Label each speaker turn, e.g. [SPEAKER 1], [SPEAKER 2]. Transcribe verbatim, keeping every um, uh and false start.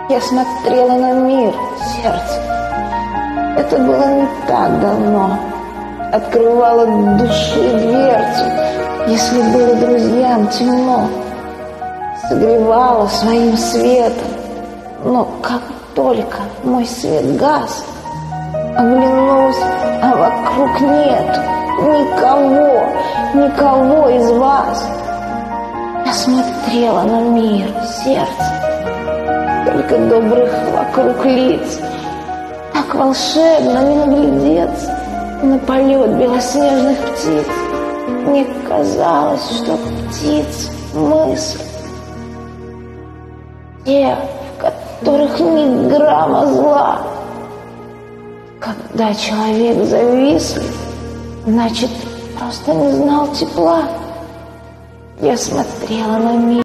[SPEAKER 1] Я смотрела на мир, сердце. Это было не так давно. Открывала души дверцу, если было друзьям темно. Согревала своим светом. Но как только мой свет гас, оглянулась, а вокруг нет никого, никого из вас. Я смотрела на мир, сердце. Только добрых вокруг лиц. Так волшебно не наглядеться на полет белоснежных птиц. Мне казалось, что птиц мысль. Те, в которых ни грамма зла. Когда человек завислив, значит, просто не знал тепла. Я смотрела на мир.